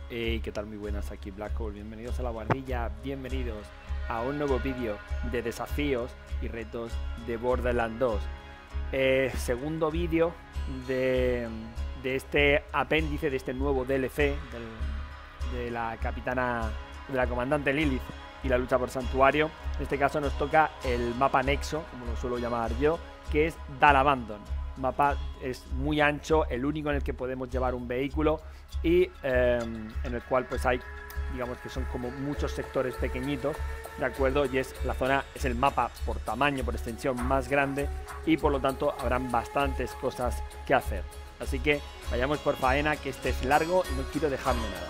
Hey, ¿qué tal? Muy buenas, aquí Black Hole. Bienvenidos a la guardilla, bienvenidos a un nuevo vídeo de desafíos y retos de Borderlands 2. Segundo vídeo de este apéndice, de este nuevo DLC de la capitana, de la comandante Lilith y la lucha por Santuario. En este caso nos toca el mapa Nexo, como lo suelo llamar yo, que es Dal Abandon. Mapa es muy ancho, el único en el que podemos llevar un vehículo y en el cual pues hay, digamos que son como muchos sectores pequeñitos, ¿de acuerdo? Y es la zona, es el mapa por tamaño, por extensión más grande y por lo tanto habrán bastantes cosas que hacer. Así que vayamos por faena, que este es largo y no quiero dejarme nada.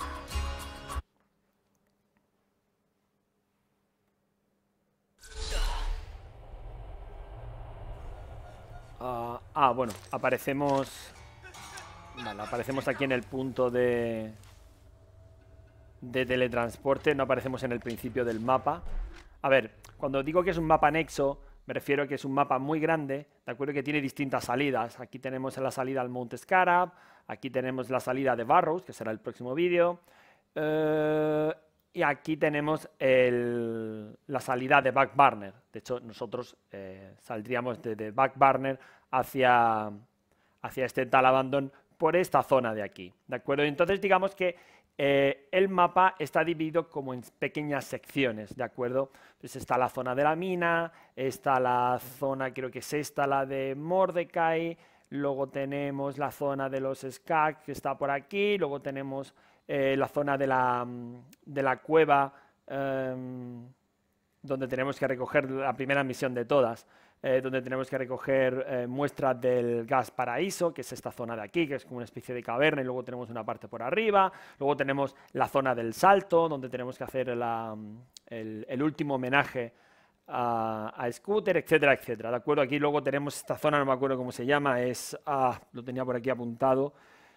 Bueno, aparecemos... Vale, aparecemos aquí en el punto de teletransporte, no aparecemos en el principio del mapa. A ver, cuando digo que es un mapa Nexo, me refiero a que es un mapa muy grande, de acuerdo, que tiene distintas salidas. Aquí tenemos la salida al Mount Scarab, aquí tenemos la salida de Barrows, que será el próximo vídeo, y aquí tenemos la salida de Backburner. De hecho, nosotros saldríamos de Backburner hacia este Dal Abandon por esta zona de aquí, ¿de acuerdo? Entonces digamos que el mapa está dividido como en pequeñas secciones, ¿de acuerdo? Pues está la zona de la mina, está la zona, creo que es esta, la de Mordecai, luego tenemos la zona de los Skag, que está por aquí, luego tenemos la zona de la cueva, donde tenemos que recoger la primera misión de todas, donde tenemos que recoger muestras del gas paraíso, que es esta zona de aquí, que es como una especie de caverna, y luego tenemos una parte por arriba, luego tenemos la zona del salto, donde tenemos que hacer el último homenaje a Scooter, etcétera, etcétera, ¿de acuerdo? Aquí luego tenemos esta zona, no me acuerdo cómo se llama, lo tenía por aquí apuntado,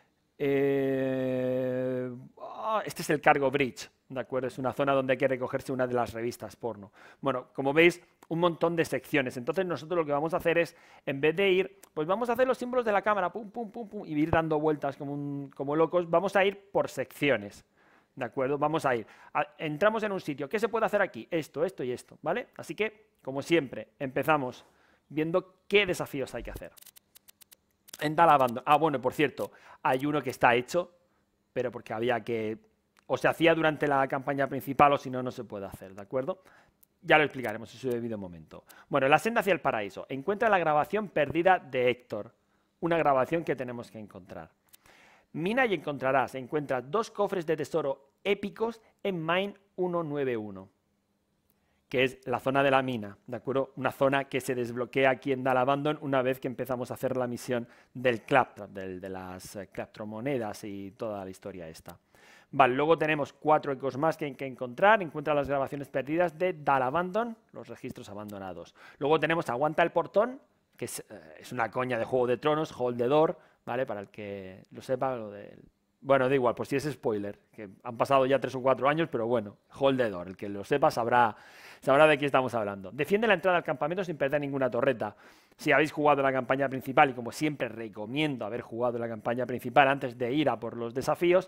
este es el Cargo Bridge, ¿de acuerdo? Es una zona donde hay que recogerse una de las revistas porno. Bueno, como veis, un montón de secciones. Entonces nosotros lo que vamos a hacer es, en vez de ir, pues vamos a hacer los símbolos de la cámara, pum, pum, pum, pum, y ir dando vueltas como locos, vamos a ir por secciones, ¿de acuerdo? Vamos a ir, entramos en un sitio, ¿qué se puede hacer aquí? Esto, esto y esto, ¿vale? Así que, como siempre, empezamos viendo qué desafíos hay que hacer. En Dal Abandon. Bueno, por cierto, hay uno que está hecho, pero porque había que... O se hacía durante la campaña principal o si no, no se puede hacer, ¿de acuerdo? Ya lo explicaremos en su debido momento. Bueno, la senda hacia el paraíso. Encuentra la grabación perdida de Héctor. Una grabación que tenemos que encontrar. Mina y encontrarás. Encuentras 2 cofres de tesoro épicos en Mine 191. Que es la zona de la mina, ¿de acuerdo? Una zona que se desbloquea aquí en Dal Abandon una vez que empezamos a hacer la misión del Claptrap, de las Claptromonedas y toda la historia esta. Vale, luego tenemos 4 ecos más que hay que encontrar. Encuentra las grabaciones perdidas de Dal Abandon, los registros abandonados. Luego tenemos Aguanta el portón, que es una coña de Juego de Tronos, Hold the Door, ¿vale? Para el que lo sepa, bueno, da igual, pues si es spoiler, que han pasado ya 3 o 4 años, pero bueno, Hold the Door, el que lo sepa sabrá de qué estamos hablando. Defiende la entrada al campamento sin perder ninguna torreta. Si habéis jugado la campaña principal, y como siempre recomiendo haber jugado la campaña principal antes de ir a por los desafíos,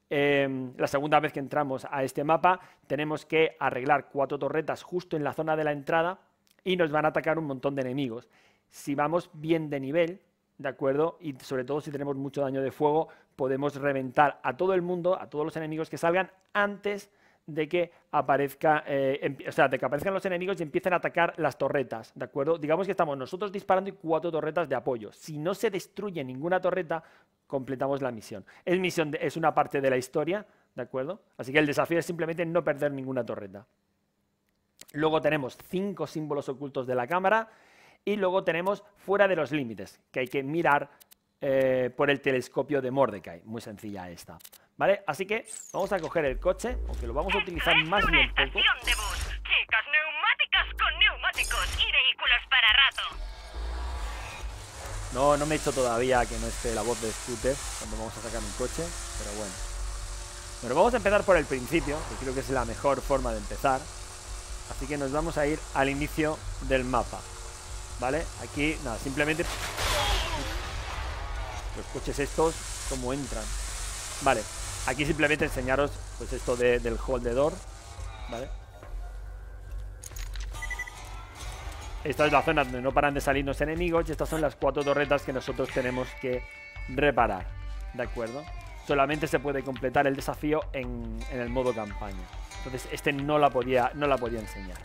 la segunda vez que entramos a este mapa tenemos que arreglar 4 torretas justo en la zona de la entrada y nos van a atacar un montón de enemigos. Si vamos bien de nivel, ¿de acuerdo? Y sobre todo si tenemos mucho daño de fuego, podemos reventar a todo el mundo, a todos los enemigos que salgan antes de que aparezcan los enemigos y empiecen a atacar las torretas, ¿de acuerdo? Digamos que estamos nosotros disparando y 4 torretas de apoyo. Si no se destruye ninguna torreta, completamos la misión. Es una parte de la historia, ¿de acuerdo? Así que el desafío es simplemente no perder ninguna torreta. Luego tenemos 5 símbolos ocultos de la cámara y luego tenemos fuera de los límites, que hay que mirar por el telescopio de Mordecai. Muy sencilla esta, ¿vale? Así que vamos a coger el coche, aunque lo vamos a utilizar más bien poco. De bus. Chicas neumáticas con neumáticos y vehículos para rato. No me he hecho todavía que no esté la voz de Scooter cuando vamos a sacar un coche, pero bueno. Bueno, vamos a empezar por el principio, que creo que es la mejor forma de empezar. Así que nos vamos a ir al inicio del mapa, ¿vale? Aquí, nada, simplemente... Los coches estos, ¿cómo entran? Vale, Aquí simplemente enseñaros pues esto del hold the door, ¿vale? Esta es la zona donde no paran de salirnos enemigos y estas son las 4 torretas que nosotros tenemos que reparar, ¿de acuerdo? Solamente se puede completar el desafío en el modo campaña. Entonces este no la podía enseñar.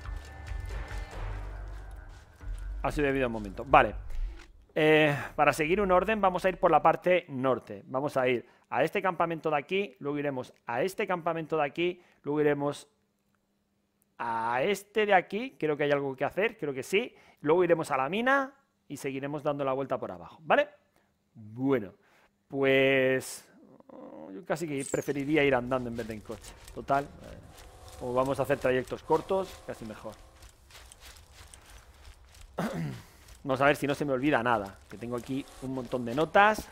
Ha sido debido a un momento. Vale. Para seguir un orden vamos a ir por la parte norte. Vamos a ir a este campamento de aquí, luego iremos a este campamento de aquí, luego iremos a este de aquí, creo que hay algo que hacer, creo que sí. Luego iremos a la mina y seguiremos dando la vuelta por abajo, ¿vale? Bueno, pues yo casi que preferiría ir andando en vez de en coche. Total, o vamos a hacer trayectos cortos, casi mejor. Vamos a ver si no se me olvida nada, que tengo aquí un montón de notas.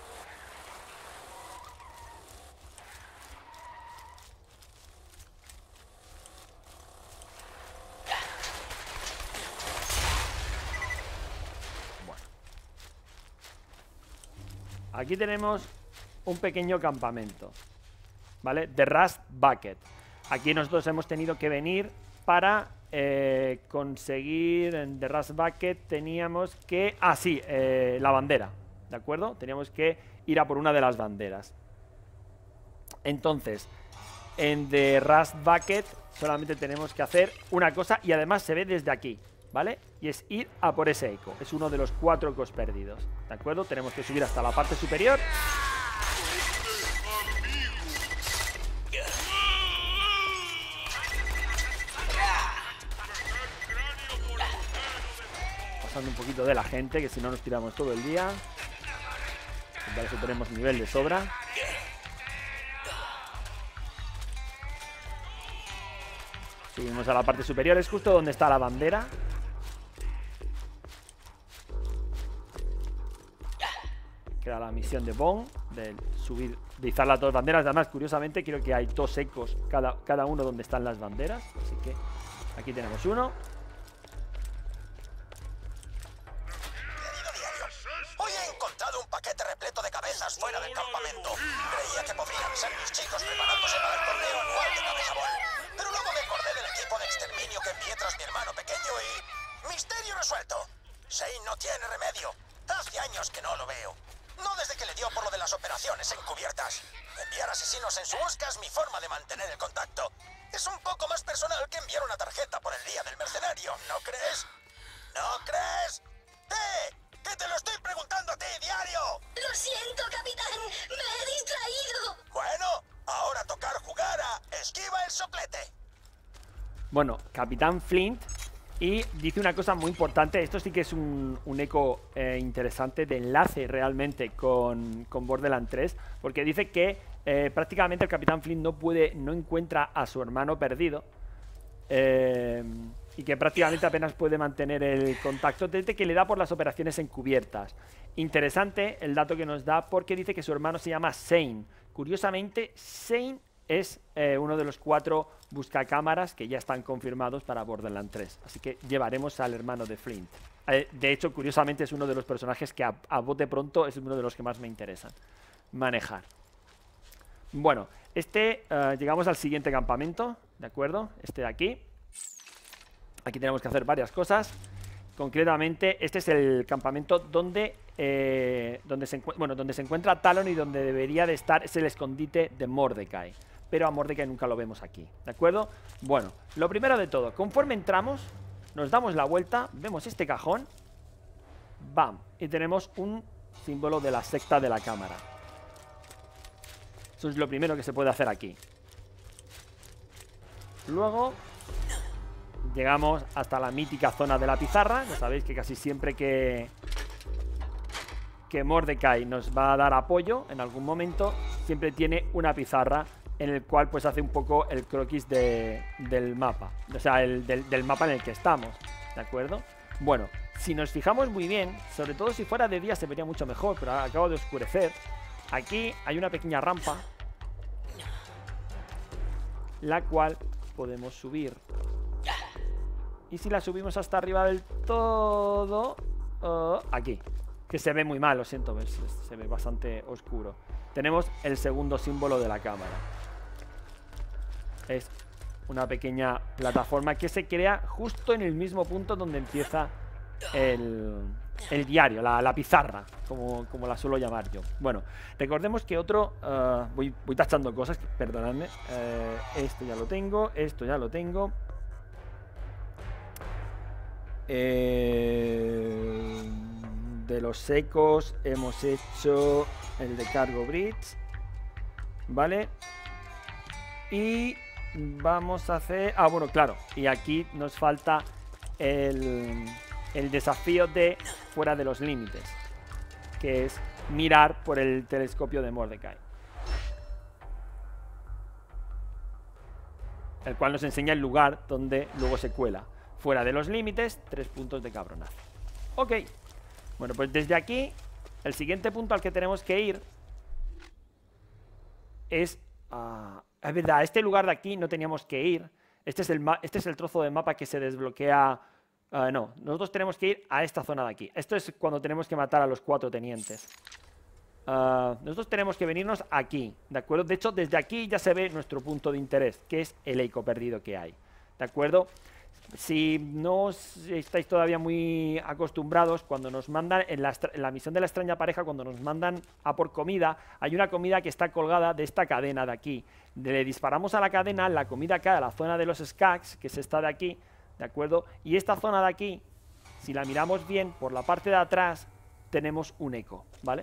Bueno. Aquí tenemos un pequeño campamento, ¿vale? The Rust Bucket. Aquí nosotros hemos tenido que venir para conseguir en The Rust Bucket teníamos que... Ah, sí, la bandera, ¿de acuerdo? Teníamos que ir a por una de las banderas. Entonces, en The Rust Bucket solamente tenemos que hacer una cosa y además se ve desde aquí, ¿vale? Y es ir a por ese eco. Es uno de los 4 ecos perdidos, ¿de acuerdo? Tenemos que subir hasta la parte superior. Un poquito de la gente, que si no nos tiramos todo el día. Para eso tenemos nivel de sobra. Subimos a la parte superior, es justo donde está la bandera. Queda la misión de Bond, de subir, de izar las 2 banderas. Además, curiosamente, creo que hay 2 ecos cada uno donde están las banderas. Así que aquí tenemos uno. Fuera del campamento. Creía que podrían ser mis chicos preparándose para el torneo anual de cabezabol. Pero luego me acordé del equipo de exterminio que envié tras mi hermano pequeño y... ¡misterio resuelto! Shane no tiene remedio. Hace años que no lo veo. No desde que le dio por lo de las operaciones encubiertas. Enviar asesinos en su busca es mi forma de mantener el contacto. Es un poco más personal que enviar una tarjeta por el día del mercenario, ¿no crees? ¿No crees? ¡Que te lo estoy preguntando a ti, diario! Lo siento, capitán. Me he distraído. Bueno, ahora tocar jugar a esquiva el soplete. Bueno, Capitán Flint. Y dice una cosa muy importante. Esto sí que es un eco interesante de enlace realmente con Borderlands 3. Porque dice que prácticamente el Capitán Flint no encuentra a su hermano perdido. Y que prácticamente apenas puede mantener el contacto desde que le da por las operaciones encubiertas. Interesante el dato que nos da porque dice que su hermano se llama Shane. Curiosamente, Shane es uno de los 4 buscacámaras que ya están confirmados para Borderlands 3. Así que llevaremos al hermano de Flint. De hecho, curiosamente es uno de los personajes que a bote pronto es uno de los que más me interesan manejar. Bueno, llegamos al siguiente campamento, ¿de acuerdo? Este de aquí. Aquí tenemos que hacer varias cosas. Concretamente, este es el campamento donde se encuentra Talon y donde debería de estar es el escondite de Mordecai. Pero a Mordecai nunca lo vemos aquí, ¿de acuerdo? Bueno, lo primero de todo, conforme entramos, nos damos la vuelta, vemos este cajón, ¡bam! Y tenemos un símbolo de la secta de la cámara. Eso es lo primero que se puede hacer aquí. Luego llegamos hasta la mítica zona de la pizarra. Ya sabéis que casi siempre que Mordecai nos va a dar apoyo en algún momento, siempre tiene una pizarra en el cual pues hace un poco el croquis del mapa. O sea, del mapa en el que estamos, ¿de acuerdo? Bueno, si nos fijamos muy bien, sobre todo si fuera de día se vería mucho mejor, pero acabo de oscurecer. Aquí hay una pequeña rampa, la cual podemos subir. Y si la subimos hasta arriba del todo, aquí, Que se ve muy mal, lo siento, ves, se ve bastante oscuro. Tenemos el segundo símbolo de la cámara. Es una pequeña plataforma que se crea justo en el mismo punto donde empieza el diario, la pizarra, como la suelo llamar yo. Bueno, recordemos que otro... voy tachando cosas, perdonadme. Esto ya lo tengo, esto ya lo tengo. De los secos hemos hecho el de Cargo Bridge, ¿vale? Y vamos a hacer... Ah, bueno, claro. Y aquí nos falta el desafío de fuera de los límites, que es mirar por el telescopio de Mordecai, el cual nos enseña el lugar donde luego se cuela. Fuera de los límites, 3 puntos de cabronazo. Ok. Bueno, pues desde aquí, el siguiente punto al que tenemos que ir es... es verdad, a este lugar de aquí no teníamos que ir. Este es el trozo de mapa que se desbloquea... no, nosotros tenemos que ir a esta zona de aquí. Esto es cuando tenemos que matar a los 4 tenientes. Nosotros tenemos que venirnos aquí, ¿de acuerdo? De hecho, desde aquí ya se ve nuestro punto de interés, que es el eco perdido que hay, ¿de acuerdo? Si no estáis todavía muy acostumbrados, cuando nos mandan en la misión de la extraña pareja, cuando nos mandan a por comida, hay una comida que está colgada de esta cadena de aquí. Le disparamos a la cadena, la comida cae a la zona de los skags, que es esta de aquí, ¿de acuerdo? Y esta zona de aquí, si la miramos bien, por la parte de atrás, tenemos un eco, ¿vale?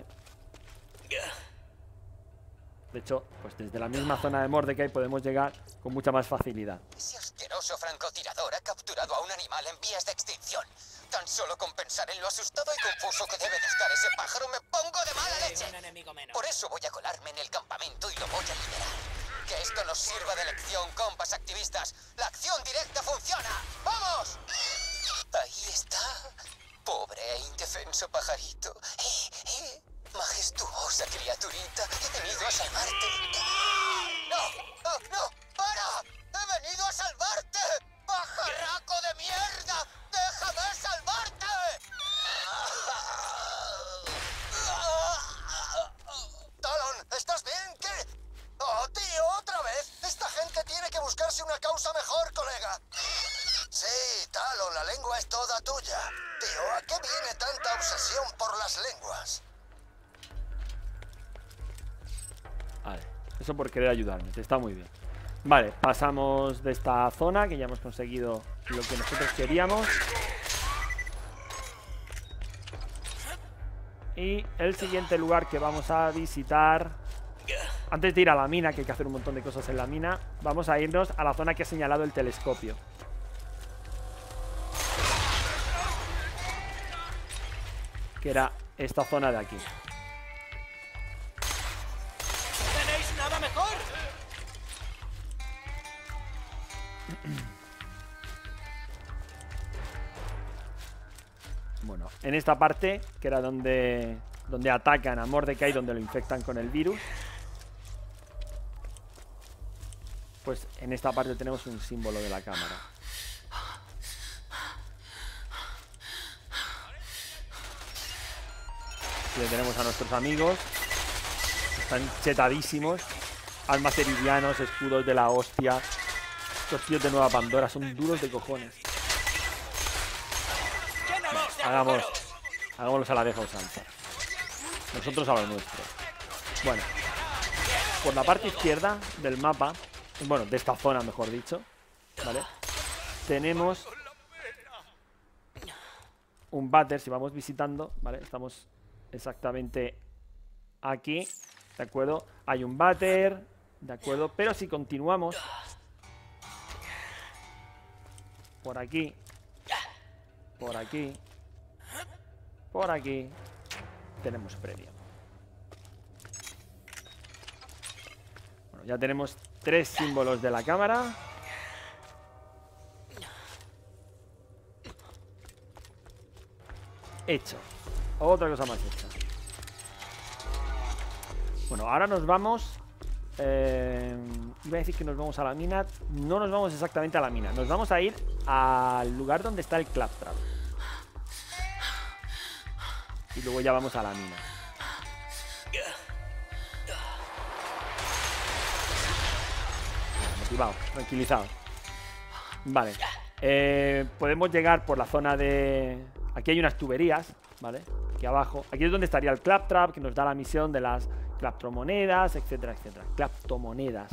De hecho, pues desde la misma zona de Mordecai podemos llegar con mucha más facilidad. Ese asqueroso francotirador ha capturado a un animal en vías de extinción. Tan solo con pensar en lo asustado y confuso que debe de estar ese pájaro me pongo de mala leche. Por eso voy a colarme en el campamento y lo voy a liberar. Que esto nos sirva de lección, compas activistas. La acción directa funciona. ¡Vamos! Ahí está. Pobre e indefenso pajarito. Majestuosa criaturita, he venido a salvarte. ¡No! ¡No! ¡No! ¡Para! ¡He venido a salvarte! ¡Pajarraco de mierda! ¡Déjame salvarte! Talon, ¿estás bien? ¿Qué? ¡Oh, tío, otra vez! Esta gente tiene que buscarse una causa mejor, colega. Sí, Talon, la lengua es toda tuya. Tío, ¿a qué viene tanta obsesión por las lenguas? Vale, eso por querer ayudarme, está muy bien. Vale, pasamos de esta zona, que ya hemos conseguido lo que nosotros queríamos. Y el siguiente lugar que vamos a visitar, antes de ir a la mina, que hay que hacer un montón de cosas en la mina, vamos a irnos a la zona que ha señalado el telescopio, que era esta zona de aquí. Bueno, en esta parte, que era donde atacan a Mordecai, donde lo infectan con el virus, pues en esta parte tenemos un símbolo de la cámara. Aquí tenemos a nuestros amigos. Están chetadísimos. Almas eridianos, escudos de la hostia. Estos tíos de Nueva Pandora son duros de cojones. Hagámoslos a la vieja usanza. Nosotros a lo nuestro. Bueno, por la parte izquierda del mapa, bueno, de esta zona mejor dicho, ¿vale? Tenemos un váter, si vamos visitando, ¿vale? Estamos exactamente aquí, ¿de acuerdo? Hay un váter, ¿de acuerdo? Pero si continuamos por aquí, por aquí, por aquí, tenemos premio. Bueno, ya tenemos 3 símbolos de la cámara. Hecho. Otra cosa más hecha. Bueno, ahora nos vamos... iba a decir que nos vamos a la mina. No nos vamos exactamente a la mina. Nos vamos a ir al lugar donde está el Claptrap. y luego ya vamos a la mina. Motivado, tranquilizado. Vale. Podemos llegar por la zona de... Aquí hay unas tuberías, ¿vale? Aquí abajo. Aquí es donde estaría el Claptrap, que nos da la misión de las Claptromonedas, etcétera, etcétera. Claptomonedas.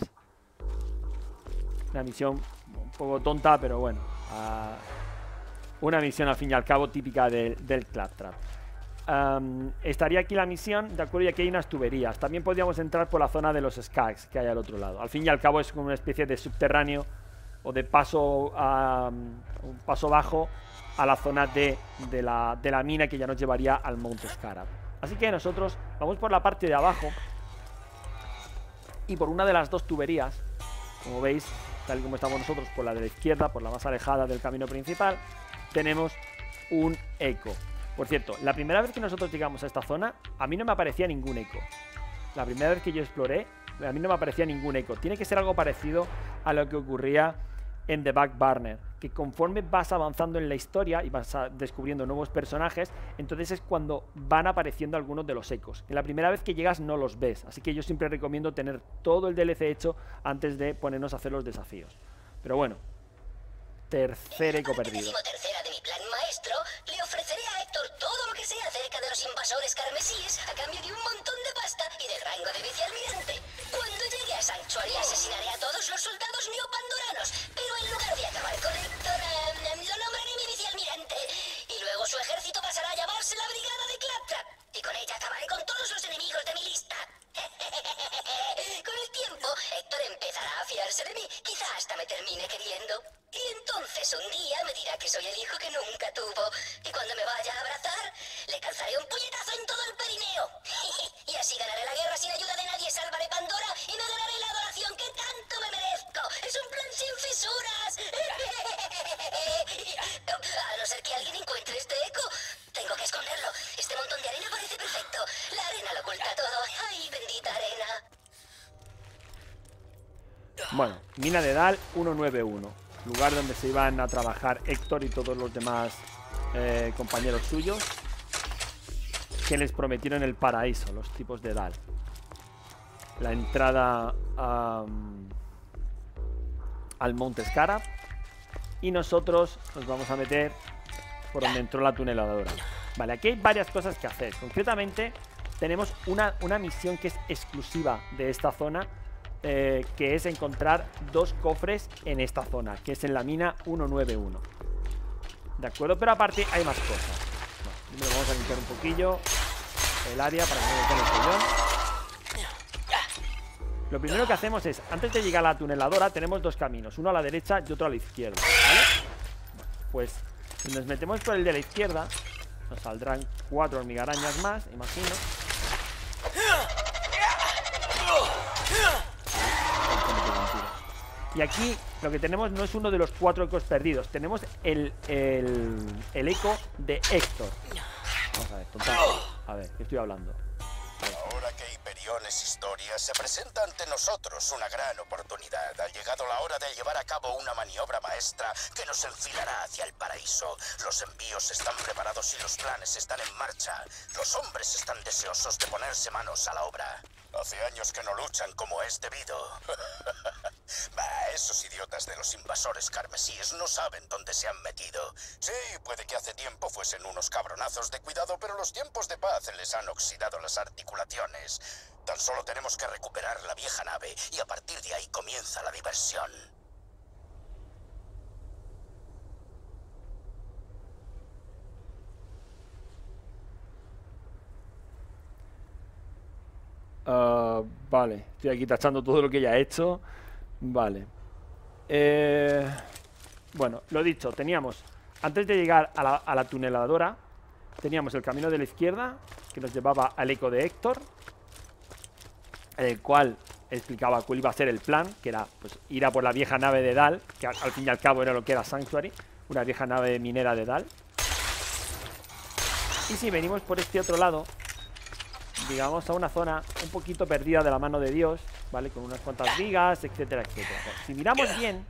Una misión un poco tonta, pero bueno. Una misión, al fin y al cabo, típica del Claptrap. Estaría aquí la misión, de acuerdo, y aquí hay unas tuberías. También podríamos entrar por la zona de los Skags que hay al otro lado. Al fin y al cabo es como una especie de subterráneo o de paso un paso bajo a la zona de la mina, que ya nos llevaría al Monte Scarab. Así que nosotros vamos por la parte de abajo y por una de las dos tuberías, como veis, tal y como estamos nosotros, por la de la izquierda, por la más alejada del camino principal, tenemos un eco. Por cierto, la primera vez que nosotros llegamos a esta zona, a mí no me aparecía ningún eco. La primera vez que yo exploré, a mí no me aparecía ningún eco. Tiene que ser algo parecido a lo que ocurría en The Back Burner, que conforme vas avanzando en la historia y vas descubriendo nuevos personajes, entonces es cuando van apareciendo algunos de los ecos. En la primera vez que llegas no los ves, así que yo siempre recomiendo tener todo el DLC hecho antes de ponernos a hacer los desafíos. Pero bueno, tercer eco perdido. Tercera de mi plan maestro, le ofreceré a Héctor todo lo que sea acerca de los invasores carmesíes a cambio de un montón de pasta y del rango de vicealmirante. Cuando llegue a Sanctuary asesinaré a todos los soldados neopandoranos, pero en lugar de acabar con Héctor, lo nombraré mi vicealmirante. Y luego su ejército pasará a llamarse la Brigada de Claptrap. Y con ella acabaré con todos los enemigos de mi lista. Con el tiempo, Héctor empezará a fiarse de mí, quizá hasta me termine queriendo. Y entonces un día me dirá que soy el hijo que nunca tuvo. Y cuando me vaya a abrazar, le calzaré un puñetazo en todo el perineo. Y así ganaré la guerra sin ayuda de nadie, salvaré Pandora y me ganaré la adoración que tanto me merezco. Es un plan sin fisuras. A no ser que alguien encuentre este eco, tengo que esconderlo. Este montón de arena parece perfecto. La arena lo oculta todo. ¡Ay, bendita arena! Bueno, mina de Dal 191. Lugar donde se iban a trabajar Héctor y todos los demás compañeros suyos, que les prometieron el paraíso, los tipos de Dal. La entrada al Monte Scarab. Y nosotros nos vamos a meter por donde entró la tuneladora. Vale, aquí hay varias cosas que hacer. Concretamente, tenemos una misión que es exclusiva de esta zona, que es encontrar dos cofres en esta zona, que es en la mina 191. De acuerdo, pero aparte hay más cosas. Primero vamos a limpiar un poquillo el área para que no nos den el follón. Lo primero que hacemos es, antes de llegar a la tuneladora, tenemos dos caminos, uno a la derecha y otro a la izquierda, ¿vale? Pues si nos metemos por el de la izquierda, nos saldrán 4 hormigarañas más, imagino. Y aquí lo que tenemos no es uno de los 4 ecos perdidos, tenemos el eco de Héctor. Vamos a ver, total. A ver, ¿qué estoy hablando? Ahora que Hyperion es historia, se presenta ante nosotros una gran oportunidad. Ha llegado la hora de llevar a cabo una maniobra maestra que nos enfilará hacia el paraíso. Los envíos están preparados y los planes están en marcha. Los hombres están deseosos de ponerse manos a la obra. Hace años que no luchan como es debido. Bah, esos idiotas de los invasores carmesíes no saben dónde se han metido. Sí, puede que hace tiempo fuesen unos cabronazos de cuidado, pero los tiempos de paz les han oxidado las articulaciones. Tan solo tenemos que recuperar la vieja nave y a partir de ahí comienza la diversión. Vale, estoy aquí tachando todo lo que ya he hecho. Vale. Bueno, lo dicho, teníamos, antes de llegar a la tuneladora, teníamos el camino de la izquierda, que nos llevaba al eco de Héctor, el cual explicaba cuál iba a ser el plan, que era pues ir a por la vieja nave de Dal, que al fin y al cabo era lo que era Sanctuary, una vieja nave minera de Dal. Y si venimos por este otro lado, digamos a una zona un poquito perdida de la mano de Dios, ¿vale? Con unas cuantas vigas, etcétera, etcétera. Si miramos bien,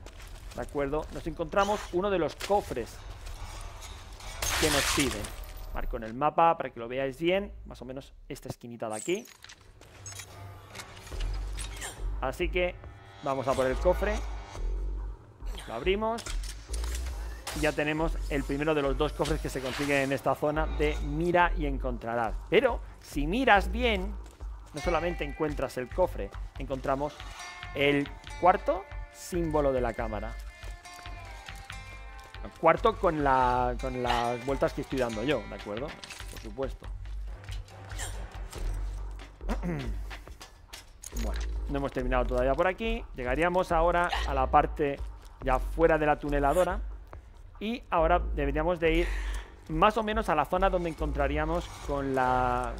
¿de acuerdo? Nos encontramos uno de los cofres que nos piden. Marco en el mapa para que lo veáis bien. Más o menos esta esquinita de aquí. Así que vamos a por el cofre. Lo abrimos. Y ya tenemos el primero de los 2 cofres que se consiguen en esta zona de mira y encontrarás. Pero si miras bien, no solamente encuentras el cofre, encontramos el cuarto símbolo de la cámara. El cuarto con las vueltas que estoy dando yo, ¿de acuerdo? Por supuesto. Bueno, no hemos terminado todavía por aquí. Llegaríamos ahora a la parte ya fuera de la tuneladora. Y ahora deberíamos de ir más o menos a la zona donde encontraríamos con la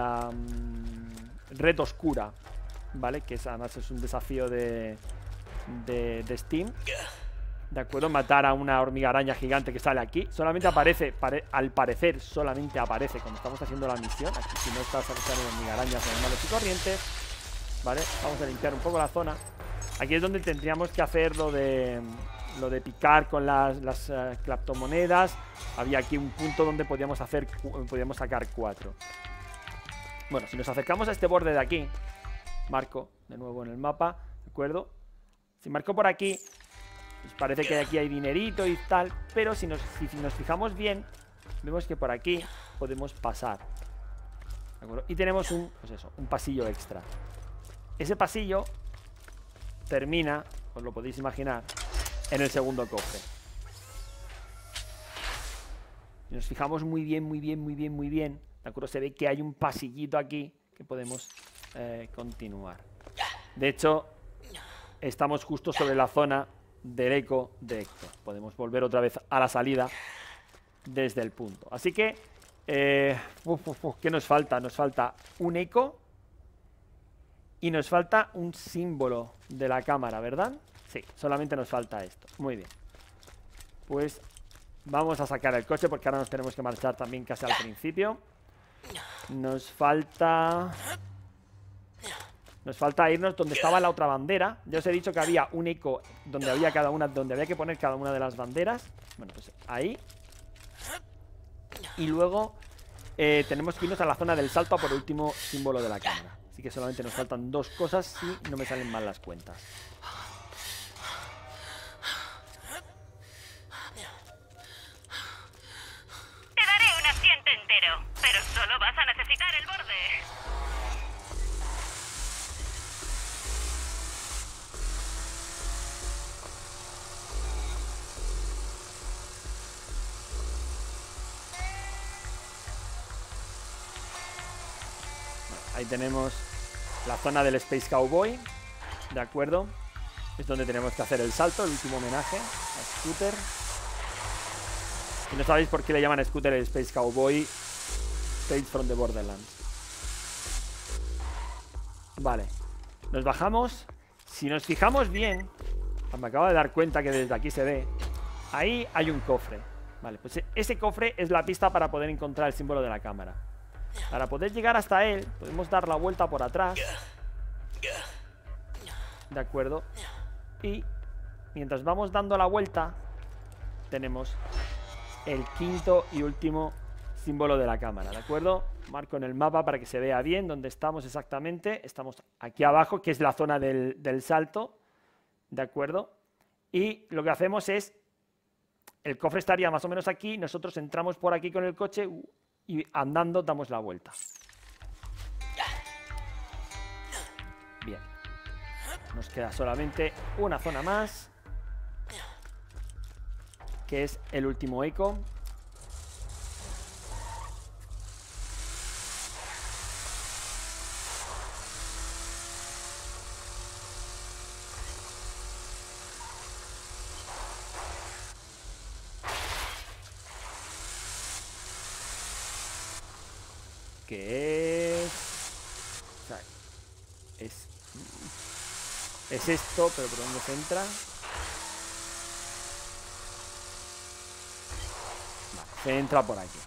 red oscura, ¿vale? Que además es un desafío de Steam. ¿De acuerdo? Matar a una hormiga araña gigante que sale aquí. Solamente aparece, al parecer, solamente aparece cuando estamos haciendo la misión. Aquí si no estás salen hormiga arañas normales y corrientes. ¿Vale? Vamos a limpiar un poco la zona. Aquí es donde tendríamos que hacer lo de picar con las criptomonedas. Había aquí un punto donde podíamos sacar 4. Bueno, si nos acercamos a este borde de aquí, marco de nuevo en el mapa, ¿de acuerdo? Si marco por aquí, pues parece que aquí hay dinerito y tal, pero si nos fijamos bien, vemos que por aquí podemos pasar, ¿de acuerdo? Y tenemos un pasillo extra. Ese pasillo termina, os lo podéis imaginar, en el segundo cofre. Si nos fijamos muy bien, ¿de acuerdo? Se ve que hay un pasillito aquí que podemos continuar. De hecho, estamos justo sobre la zona del eco de Héctor. Podemos volver otra vez a la salida desde el punto. Así que, ¿qué nos falta? Nos falta un eco y nos falta un símbolo de la cámara, ¿verdad? Sí, solamente nos falta esto. Muy bien. Pues vamos a sacar el coche porque ahora nos tenemos que marchar también casi al principio. Nos falta irnos donde estaba la otra bandera. Ya os he dicho que había un eco donde había que poner cada una de las banderas. Bueno, pues ahí. Y luego tenemos que irnos a la zona del salto a por el último símbolo de la cámara. Así que solamente nos faltan 2 cosas si no me salen mal las cuentas. Te daré un asiento entero, pero solo vas a necesitar el borde. Ahí tenemos la zona del Space Cowboy, ¿de acuerdo? Es donde tenemos que hacer el salto, el último homenaje a Scooter. Si no sabéis por qué le llaman a Scooter el Space Cowboy, Tales from the Borderlands. Vale, nos bajamos. Si nos fijamos bien, me acabo de dar cuenta que desde aquí se ve, ahí hay un cofre. Vale, pues ese cofre es la pista para poder encontrar el símbolo de la cámara. Para poder llegar hasta él, podemos dar la vuelta por atrás. ¿De acuerdo? Y mientras vamos dando la vuelta, tenemos el quinto y último símbolo de la cámara, ¿de acuerdo? Marco en el mapa para que se vea bien dónde estamos exactamente. Estamos aquí abajo, que es la zona del salto, ¿de acuerdo? Y lo que hacemos es, el cofre estaría más o menos aquí, nosotros entramos por aquí con el coche y andando damos la vuelta. Bien. Nos queda solamente una zona más, que es el último eco. Que es... O sea, es esto, pero ¿por dónde se entra? Vale, se entra por aquí.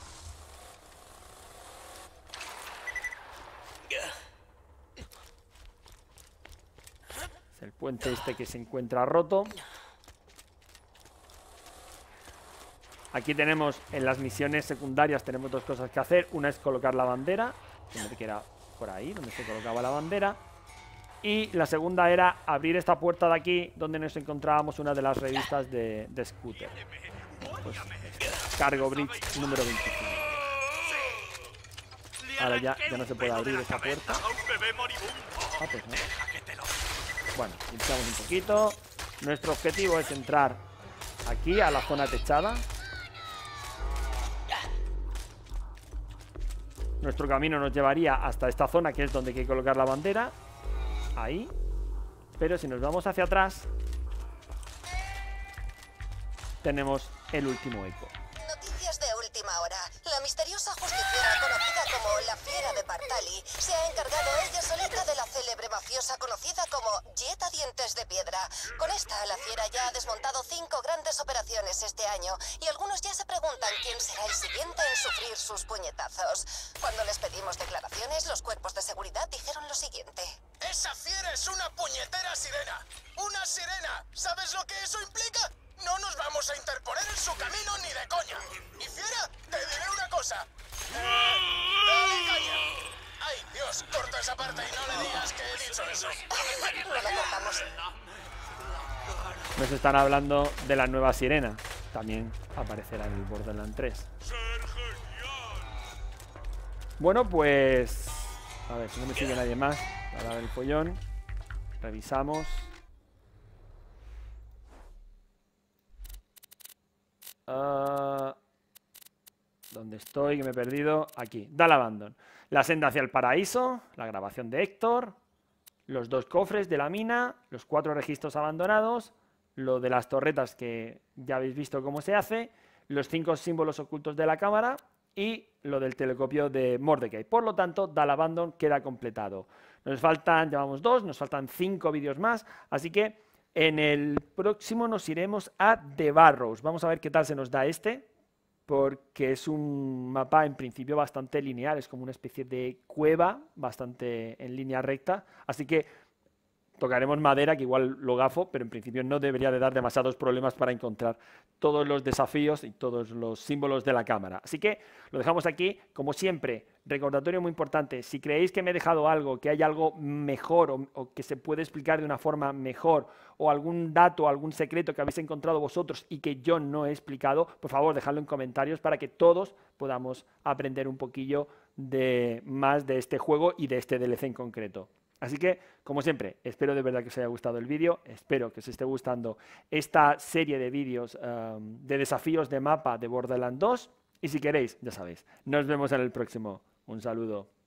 Es el puente este que se encuentra roto. Aquí tenemos, en las misiones secundarias, tenemos dos cosas que hacer. Una es colocar la bandera, que era por ahí, donde se colocaba la bandera. Y la segunda era abrir esta puerta de aquí, donde nos encontrábamos una de las revistas de Scooter. Pues, Cargo Bridge número 25. Ahora ya no se puede abrir esta puerta. Ah, pues no. Bueno, limpiamos un poquito. Nuestro objetivo es entrar aquí a la zona techada. Nuestro camino nos llevaría hasta esta zona, que es donde hay que colocar la bandera. Ahí. Pero si nos vamos hacia atrás, tenemos el último eco. Noticias de última hora. La misteriosa justiciera conocida como la Fiera de Partali se ha encargado ella solita de la célebre mafiosa conocida como Dieta Dientes de Piedra. Con esta, la Fiera ya ha desmontado 5 grandes operaciones este año y algunos ya se preguntan quién será el siguiente en sufrir sus puñetazos. Cuando les pedimos declaraciones, los cuerpos de seguridad dijeron lo siguiente. ¡Esa fiera es una puñetera sirena! ¡Una sirena! ¿Sabes lo que eso implica? No nos vamos a interponer en su camino ni de coña. Y fiera, te diré una cosa. Dale caña. Ay, Dios, corta esa parte y no le digas que he dicho eso. No la cortamos. Nos están hablando de la nueva sirena. También aparecerá en el Borderlands 3. Bueno, pues... A ver, si no me sigue nadie más. Para dar el follón. Revisamos. ¿Dónde estoy? Que me he perdido. Aquí. Dal Abandon. La senda hacia el paraíso. La grabación de Héctor. Los 2 cofres de la mina. Los 4 registros abandonados. Lo de las torretas, que ya habéis visto cómo se hace. Los 5 símbolos ocultos de la cámara. Y lo del telescopio de Mordecai. Por lo tanto, Dal Abandon queda completado. Nos faltan, llevamos 2, nos faltan 5 vídeos más. Así que en el próximo nos iremos a The Barrows. Vamos a ver qué tal se nos da este, porque es un mapa en principio bastante lineal, es como una especie de cueva bastante en línea recta, así que tocaremos madera, que igual lo gafo, pero en principio no debería de dar demasiados problemas para encontrar todos los desafíos y todos los símbolos de la cámara. Así que lo dejamos aquí. Como siempre, recordatorio muy importante: si creéis que me he dejado algo, que hay algo mejor o que se puede explicar de una forma mejor, o algún dato, algún secreto que habéis encontrado vosotros y que yo no he explicado, por favor, dejadlo en comentarios para que todos podamos aprender un poquillo más de este juego y de este DLC en concreto. Así que, como siempre, espero de verdad que os haya gustado el vídeo, espero que os esté gustando esta serie de vídeos de desafíos de mapa de Borderlands 2, y si queréis, ya sabéis, nos vemos en el próximo. Un saludo.